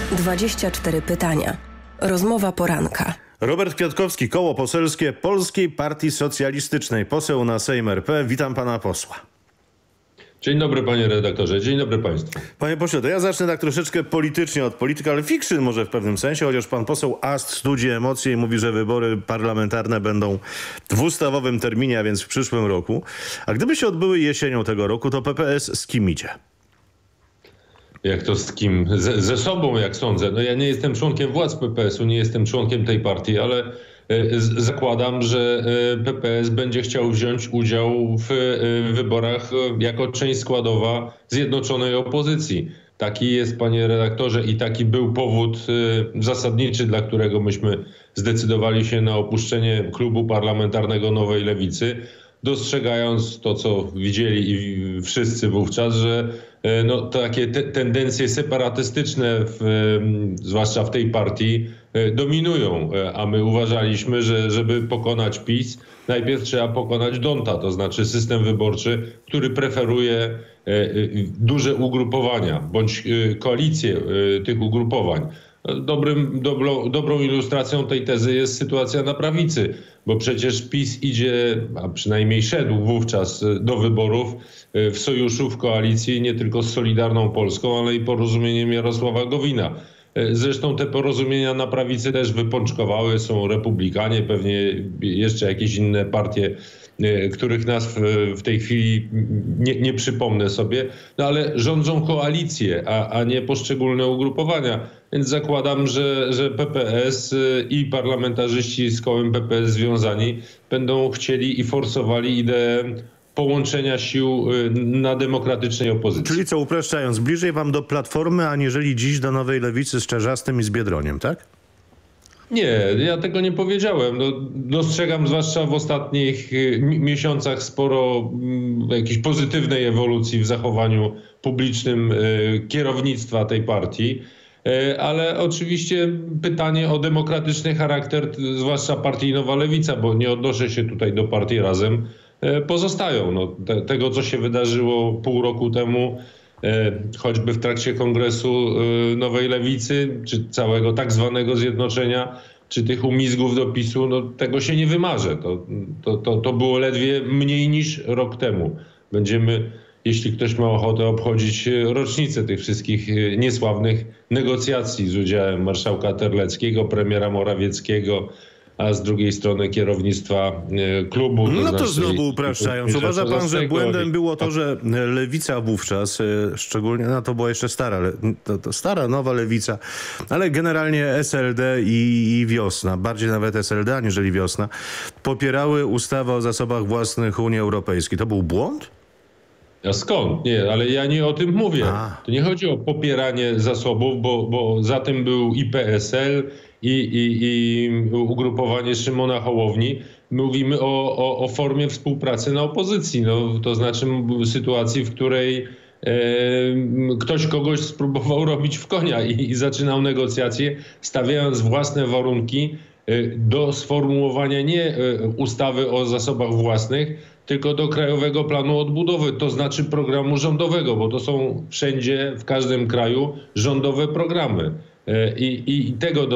24 pytania. Rozmowa poranka. Robert Kwiatkowski, Koło Poselskie Polskiej Partii Socjalistycznej, poseł na Sejm RP. Witam pana posła. Dzień dobry, panie redaktorze, dzień dobry państwu. Panie pośle, to ja zacznę tak troszeczkę politycznie od political fiction może w pewnym sensie, chociaż pan poseł Ast studzi emocje i mówi, że wybory parlamentarne będą w ustawowym terminie, a więc w przyszłym roku. A gdyby się odbyły jesienią tego roku, to PPS z kim idzie? Jak to z kim? Ze sobą, jak sądzę. No ja nie jestem członkiem władz PPS-u, nie jestem członkiem tej partii, ale zakładam, że PPS będzie chciał wziąć udział w wyborach jako część składowa zjednoczonej opozycji. Taki jest, panie redaktorze, i taki był powód zasadniczy, dla którego myśmy zdecydowali się na opuszczenie klubu parlamentarnego Nowej Lewicy, dostrzegając to, co widzieli i wszyscy wówczas, że takie tendencje separatystyczne, zwłaszcza w tej partii, dominują. A my uważaliśmy, że żeby pokonać PiS, najpierw trzeba pokonać Donta, to znaczy system wyborczy, który preferuje duże ugrupowania bądź koalicje tych ugrupowań. Dobrą ilustracją tej tezy jest sytuacja na prawicy, bo przecież PiS idzie, a przynajmniej szedł wówczas do wyborów w sojuszu, w koalicji nie tylko z Solidarną Polską, ale i Porozumieniem Jarosława Gowina. Zresztą te porozumienia na prawicy też wypączkowały, są Republikanie, pewnie jeszcze jakieś inne partie, których nazw w tej chwili nie przypomnę sobie, no ale rządzą koalicje, a nie poszczególne ugrupowania. Więc zakładam, że PPS i parlamentarzyści z kołem PPS związani będą chcieli i forsowali ideę połączenia sił na demokratycznej opozycji. Czyli co, upraszczając, bliżej wam do Platformy, aniżeli dziś do Nowej Lewicy z Czarzastym i z Biedroniem, tak? Nie, ja tego nie powiedziałem. Dostrzegam zwłaszcza w ostatnich miesiącach sporo jakiejś pozytywnej ewolucji w zachowaniu publicznym kierownictwa tej partii. Ale oczywiście pytanie o demokratyczny charakter, zwłaszcza partii Nowa Lewica, bo nie odnoszę się tutaj do partii Razem, pozostają. Tego, co się wydarzyło pół roku temu, choćby w trakcie kongresu Nowej Lewicy, czy całego tak zwanego zjednoczenia, czy tych umizgów do PiS-u, tego się nie wymarzę. To było ledwie mniej niż rok temu. Będziemy, jeśli ktoś ma ochotę, obchodzić rocznicę tych wszystkich niesławnych negocjacji z udziałem marszałka Terleckiego, premiera Morawieckiego, a z drugiej strony kierownictwa klubu. To znowu upraszczając. Uważa pan, że błędem było to, że Lewica wówczas, szczególnie, to była jeszcze stara, Nowa Lewica, ale generalnie SLD i Wiosna, bardziej nawet SLD aniżeli Wiosna, popierały ustawę o zasobach własnych Unii Europejskiej. To był błąd? A skąd? Nie, ale ja nie o tym mówię. To nie chodzi o popieranie zasobów, bo za tym był i PSL, i ugrupowanie Szymona Hołowni. Mówimy o formie współpracy na opozycji. To znaczy sytuacji, w której ktoś kogoś spróbował robić w konia i zaczynał negocjacje, stawiając własne warunki do sformułowania nie ustawy o zasobach własnych, tylko do Krajowego Planu Odbudowy, to znaczy programu rządowego, bo to są wszędzie, w każdym kraju rządowe programy. I tego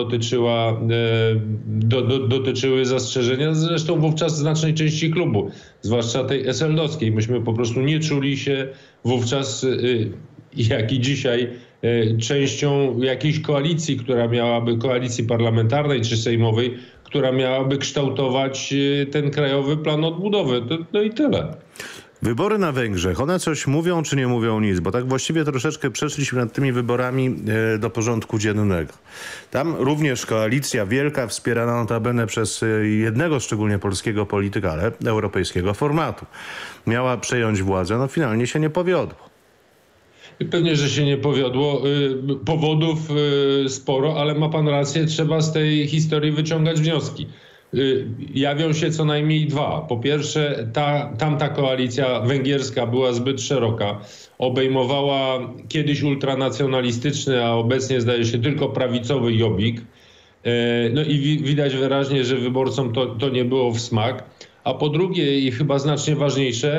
dotyczyły zastrzeżenia, zresztą wówczas znacznej części klubu, zwłaszcza tej SLD-owskiej. Myśmy po prostu nie czuli się wówczas, jak i dzisiaj, częścią jakiejś koalicji, koalicji parlamentarnej czy sejmowej, która miałaby kształtować ten Krajowy Plan Odbudowy. No i tyle. Wybory na Węgrzech, one coś mówią czy nie mówią nic? Bo tak właściwie troszeczkę przeszliśmy nad tymi wyborami do porządku dziennego. Tam również koalicja wielka, wspierana notabene przez jednego szczególnie polskiego polityka, ale europejskiego formatu, miała przejąć władzę. Finalnie się nie powiodło. Pewnie, że się nie powiodło. Powodów sporo, ale ma pan rację, trzeba z tej historii wyciągać wnioski. Jawią się co najmniej dwa. Po pierwsze, tamta koalicja węgierska była zbyt szeroka. Obejmowała kiedyś ultranacjonalistyczny, a obecnie zdaje się tylko prawicowy Jobbik. I widać wyraźnie, że wyborcom to nie było w smak. A po drugie i chyba znacznie ważniejsze,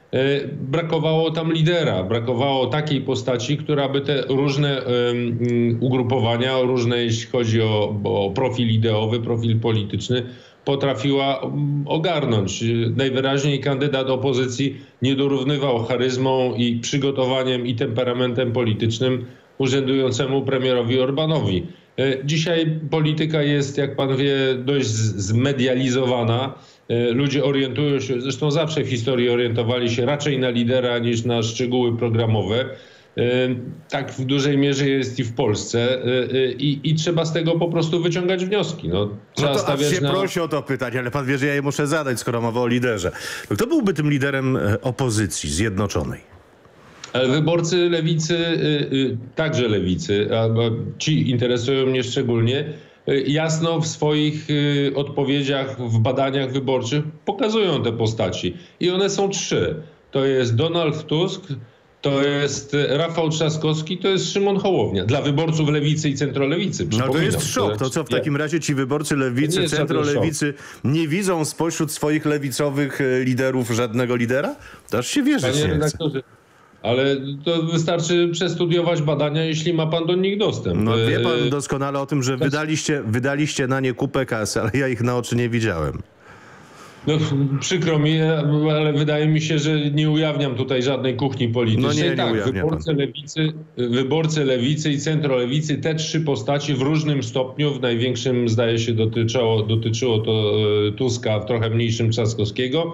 brakowało tam lidera, brakowało takiej postaci, która by te różne ugrupowania, różne jeśli chodzi o profil ideowy, profil polityczny, potrafiła ogarnąć. Najwyraźniej kandydat opozycji nie dorównywał charyzmą i przygotowaniem i temperamentem politycznym urzędującemu premierowi Orbánowi. Dzisiaj polityka jest, jak pan wie, dość zmedializowana. Ludzie orientują się, zresztą zawsze w historii orientowali się raczej na lidera niż na szczegóły programowe. Tak w dużej mierze jest i w Polsce i trzeba z tego po prostu wyciągać wnioski. No, trzeba to aż się prosi o to pytanie, ale pan wie, że ja je muszę zadać, skoro mowa o liderze. Kto byłby tym liderem opozycji zjednoczonej? Ale wyborcy lewicy, także lewicy, a ci interesują mnie szczególnie, jasno w swoich odpowiedziach, w badaniach wyborczych pokazują te postaci. I one są trzy. To jest Donald Tusk, to jest Rafał Trzaskowski, to jest Szymon Hołownia. Dla wyborców lewicy i centrolewicy. No to jest szok. To co w takim razie ci wyborcy lewicy, centrolewicy nie widzą spośród swoich lewicowych liderów żadnego lidera? To aż się wierzyć nie chce. Ale to wystarczy przestudiować badania, jeśli ma pan do nich dostęp. No wie pan doskonale o tym, że wydaliście na nie kupę kasy, ale ja ich na oczy nie widziałem. No, przykro mi, ale wydaje mi się, że nie ujawniam tutaj żadnej kuchni politycznej. No nie wyborcy lewicy i centrolewicy, te trzy postaci w różnym stopniu, w największym zdaje się dotyczyło to Tuska, w trochę mniejszym Trzaskowskiego,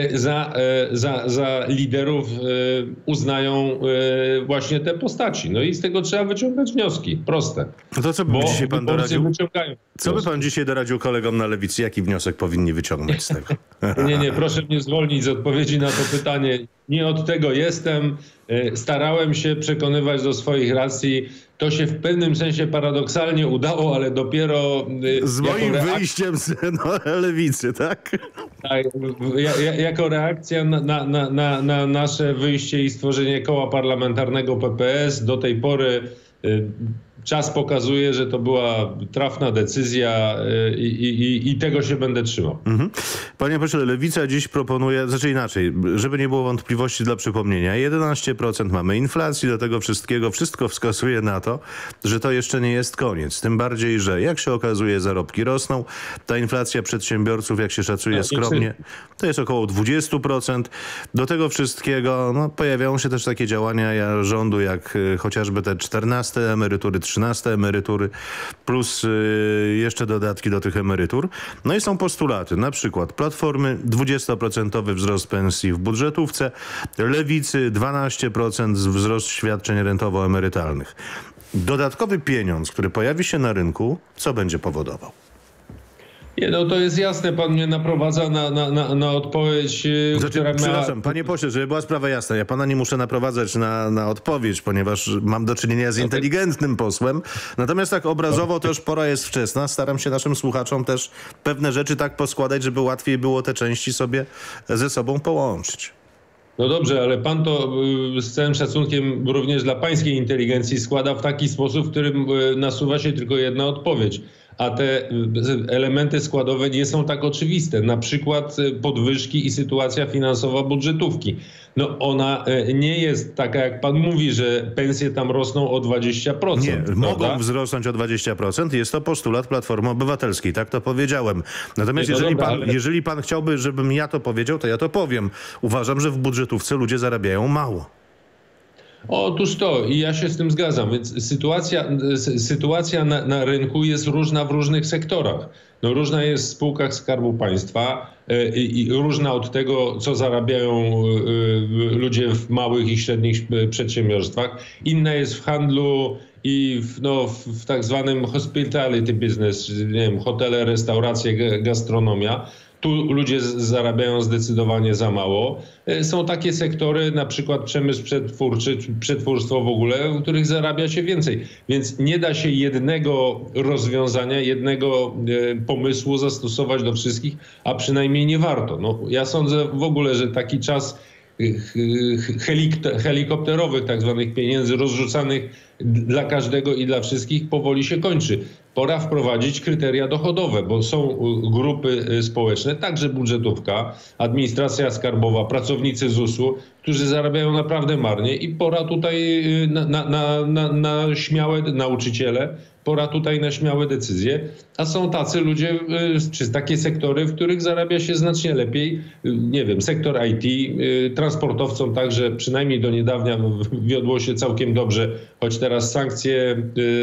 za liderów uznają właśnie te postaci. No i z tego trzeba wyciągać wnioski. Proste. No to co by dzisiaj pan doradził? Co by pan dzisiaj doradził kolegom na lewicy? Jaki wniosek powinni wyciągnąć z tego? Nie, proszę mnie zwolnić z odpowiedzi na to pytanie. Nie od tego jestem. Starałem się przekonywać do swoich racji. To się w pewnym sensie paradoksalnie udało, ale dopiero... Z moim wyjściem z lewicy, tak? Tak, jako reakcja na nasze wyjście i stworzenie koła parlamentarnego PPS do tej pory czas pokazuje, że to była trafna decyzja i tego się będę trzymał. Panie pośle, Lewica dziś proponuje, znaczy inaczej, żeby nie było wątpliwości dla przypomnienia, 11% mamy inflacji, do tego wszystko wskazuje na to, że to jeszcze nie jest koniec. Tym bardziej, że jak się okazuje, zarobki rosną. Ta inflacja przedsiębiorców, jak się szacuje skromnie, to jest około 20%. Do tego wszystkiego pojawiają się też takie działania rządu, jak chociażby te 14 emerytury, 13 emerytury, plus jeszcze dodatki do tych emerytur. No i są postulaty, na przykład Platformy 20% wzrost pensji w budżetówce, Lewicy 12% wzrost świadczeń rentowo-emerytalnych. Dodatkowy pieniądz, który pojawi się na rynku, co będzie powodował? Nie, no to jest jasne, pan mnie naprowadza na odpowiedź, która Przepraszam, panie pośle, żeby była sprawa jasna, ja pana nie muszę naprowadzać na odpowiedź, ponieważ mam do czynienia z inteligentnym posłem. Natomiast tak obrazowo to już pora jest wczesna. Staram się naszym słuchaczom też pewne rzeczy tak poskładać, żeby łatwiej było te części sobie ze sobą połączyć. No dobrze, ale pan to z całym szacunkiem również dla pańskiej inteligencji składa w taki sposób, w którym nasuwa się tylko jedna odpowiedź. A te elementy składowe nie są tak oczywiste. Na przykład podwyżki i sytuacja finansowa budżetówki. No ona nie jest taka, jak pan mówi, że pensje tam rosną o 20%. Nie, mogą wzrosnąć o 20%. Jest to postulat Platformy Obywatelskiej, tak to powiedziałem. Natomiast jeżeli pan chciałby, żebym ja to powiedział, to ja to powiem. Uważam, że w budżetówce ludzie zarabiają mało. Otóż to i ja się z tym zgadzam, więc sytuacja na rynku jest różna w różnych sektorach. No, różna jest w spółkach Skarbu Państwa i różna od tego, co zarabiają ludzie w małych i średnich przedsiębiorstwach. Inna jest w handlu i w tak zwanym hospitality business, nie wiem, hotele, restauracje, gastronomia. Tu ludzie zarabiają zdecydowanie za mało. Są takie sektory, na przykład przemysł przetwórczy, przetwórstwo w ogóle, w których zarabia się więcej. Więc nie da się jednego rozwiązania, jednego pomysłu zastosować do wszystkich, a przynajmniej nie warto. No, ja sądzę w ogóle, że taki czas helikopterowych tak zwanych pieniędzy rozrzucanych dla każdego i dla wszystkich powoli się kończy. pora wprowadzić kryteria dochodowe, bo są grupy społeczne, także budżetówka, administracja skarbowa, pracownicy ZUS-u, którzy zarabiają naprawdę marnie i pora tutaj na śmiałe nauczyciele, pora tutaj na śmiałe decyzje, a są tacy ludzie, czy takie sektory, w których zarabia się znacznie lepiej. Nie wiem, sektor IT, transportowcom także przynajmniej do niedawna wiodło się całkiem dobrze, choć teraz sankcje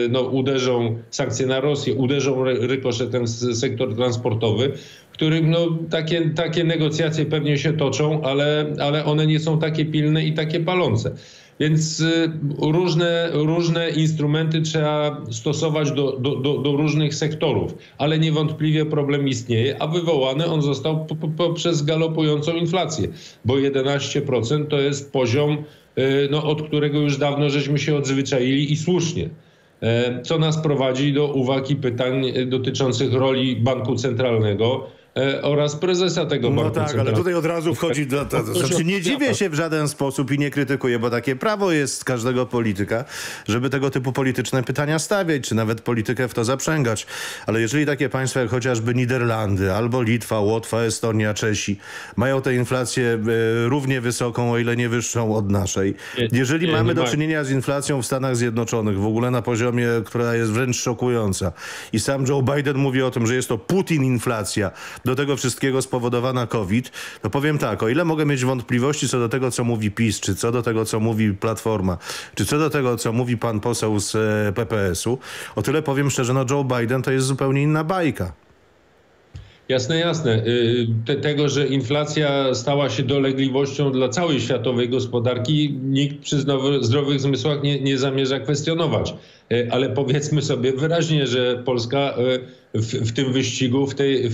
sankcje na Rosję uderzą rykoszetem sektor transportowy, w którym takie negocjacje pewnie się toczą, ale one nie są takie pilne i takie palące. Więc różne instrumenty trzeba stosować do różnych sektorów, ale niewątpliwie problem istnieje, a wywołany on został poprzez galopującą inflację, bo 11% to jest poziom, od którego już dawno żeśmy się odzwyczaili i słusznie. Co nas prowadzi do uwag i pytań dotyczących roli banku centralnego oraz prezesa tego banku centralnego. Ale tutaj od razu wchodzi znaczy nie dziwię się w żaden sposób i nie krytykuję, bo takie prawo jest każdego polityka, żeby tego typu polityczne pytania stawiać, czy nawet politykę w to zaprzęgać. Ale jeżeli takie państwa jak chociażby Niderlandy, albo Litwa, Łotwa, Estonia, Czesi mają tę inflację równie wysoką, o ile nie wyższą od naszej. Jeżeli mamy do czynienia z inflacją w Stanach Zjednoczonych, w ogóle na poziomie, która jest wręcz szokująca i sam Joe Biden mówi o tym, że jest to Putin-inflacja, do tego wszystkiego spowodowana COVID, to powiem tak, o ile mogę mieć wątpliwości co do tego, co mówi PiS, czy co do tego, co mówi Platforma, czy co do tego, co mówi pan poseł z PPS-u, o tyle powiem szczerze, Joe Biden to jest zupełnie inna bajka. Jasne. Tego, że inflacja stała się dolegliwością dla całej światowej gospodarki, nikt przy zdrowych zmysłach nie zamierza kwestionować. Ale powiedzmy sobie wyraźnie, że Polska w tym wyścigu,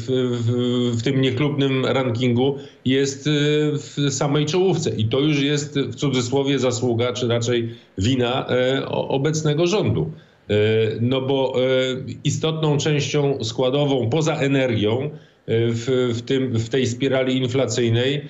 w tym niechlubnym rankingu jest w samej czołówce. I to już jest w cudzysłowie zasługa, czy raczej wina obecnego rządu. Bo istotną częścią składową poza energią w tej spirali inflacyjnej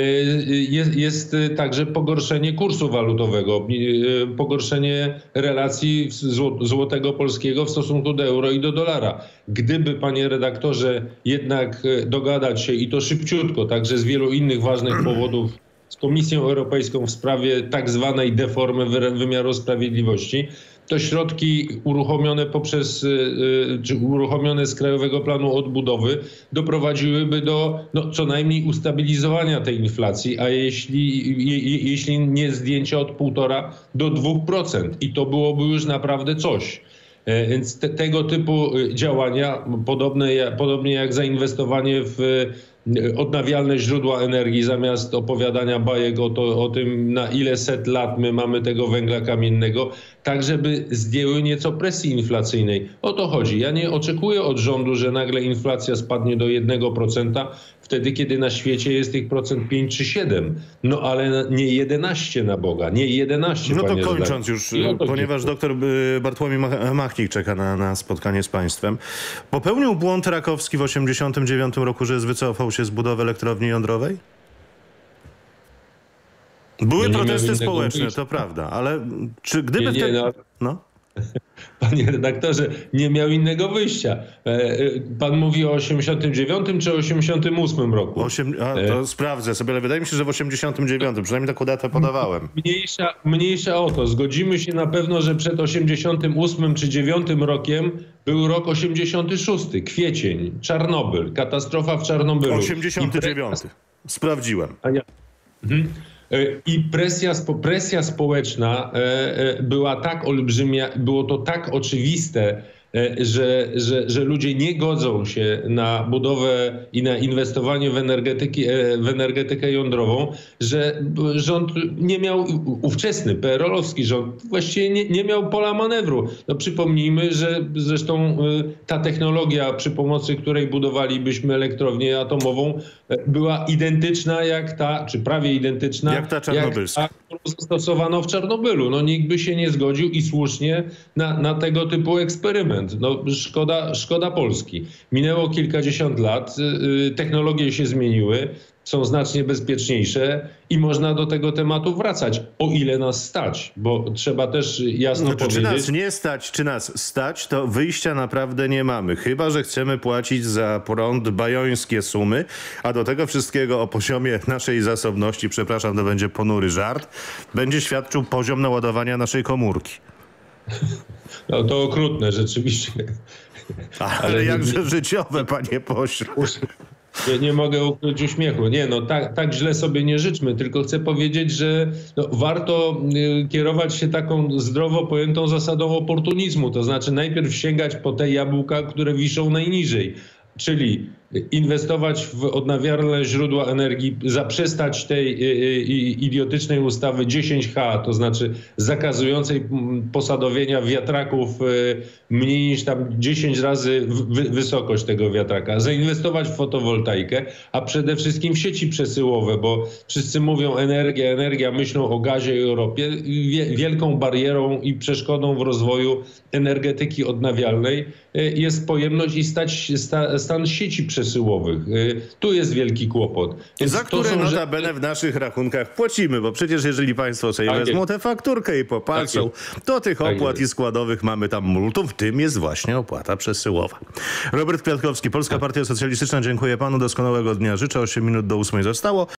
jest także pogorszenie kursu walutowego, pogorszenie relacji złotego polskiego w stosunku do euro i do dolara. Gdyby, panie redaktorze, jednak dogadać się i to szybciutko, także z wielu innych ważnych powodów, z Komisją Europejską w sprawie tak zwanej deformy wymiaru sprawiedliwości, to środki uruchomione czy uruchomione z Krajowego Planu Odbudowy doprowadziłyby do co najmniej ustabilizowania tej inflacji, a jeśli nie zdjęcia od 1,5 do 2%. I to byłoby już naprawdę coś. Więc tego typu działania, podobnie jak zainwestowanie w odnawialne źródła energii, zamiast opowiadania bajek o tym, na ile set lat my mamy tego węgla kamiennego, tak żeby zdjęły nieco presji inflacyjnej. O to chodzi. Ja nie oczekuję od rządu, że nagle inflacja spadnie do 1%, wtedy kiedy na świecie jest tych procent 5 czy 7. Ale nie 11 na Boga, nie 11. No to kończąc już, ponieważ doktor Bartłomiej Machnik czeka na spotkanie z państwem. Popełnił błąd Rakowski w 1989 roku, że wycofał się z budowy elektrowni jądrowej? Były protesty społeczne, to prawda, ale czy gdyby Panie redaktorze, nie miał innego wyjścia. Pan mówi o 89 czy 88 roku? To sprawdzę sobie, ale wydaje mi się, że w 89, przynajmniej taką datę podawałem. Mniejsza o to. Zgodzimy się na pewno, że przed 88 czy 9 rokiem był rok 86, kwiecień, Czarnobyl, katastrofa w Czarnobylu. 89. Sprawdziłem. I presja społeczna była tak olbrzymia, było to tak oczywiste, że ludzie nie godzą się na budowę i na inwestowanie w energetykę jądrową, że rząd nie miał, ówczesny PRL-owski rząd właściwie nie miał pola manewru. Przypomnijmy, że zresztą ta technologia, przy pomocy której budowalibyśmy elektrownię atomową, była identyczna czy prawie identyczna jak ta czarnobylska, którą zastosowano w Czarnobylu. Nikt by się nie zgodził i słusznie na tego typu eksperyment. Szkoda Polski. Minęło kilkadziesiąt lat, technologie się zmieniły. są znacznie bezpieczniejsze i można do tego tematu wracać, o ile nas stać, bo trzeba też jasno powiedzieć... Czy nas nie stać, czy nas stać, to wyjścia naprawdę nie mamy. Chyba że chcemy płacić za prąd bajońskie sumy, a do tego wszystkiego o poziomie naszej zasobności, przepraszam, to będzie ponury żart, będzie świadczył poziom naładowania naszej komórki. No to okrutne rzeczywiście. Ale jakże życiowe, panie pośle. Nie mogę ukryć uśmiechu. Nie, no tak źle sobie nie życzmy, tylko chcę powiedzieć, że warto kierować się taką zdrowo pojętą zasadą oportunizmu. To znaczy najpierw sięgać po te jabłka, które wiszą najniżej. Czyli inwestować w odnawialne źródła energii, zaprzestać tej idiotycznej ustawy 10H, to znaczy zakazującej posadowienia wiatraków mniej niż tam 10 razy wysokość tego wiatraka. Zainwestować w fotowoltaikę, a przede wszystkim w sieci przesyłowe, bo wszyscy mówią energia, myślą o gazie i o ropie. Wielką barierą i przeszkodą w rozwoju energetyki odnawialnej jest pojemność i stan sieci przesyłowych. Tu jest wielki kłopot. Więc za które notabene w naszych rachunkach płacimy, bo przecież jeżeli państwo sobie wezmą tę fakturkę i popatrzą, to tych opłat i składowych mamy tam multum, w tym jest właśnie opłata przesyłowa. Robert Kwiatkowski, Polska Partia Socjalistyczna, dziękuję panu, doskonałego dnia życzę, 8 minut do 8 zostało.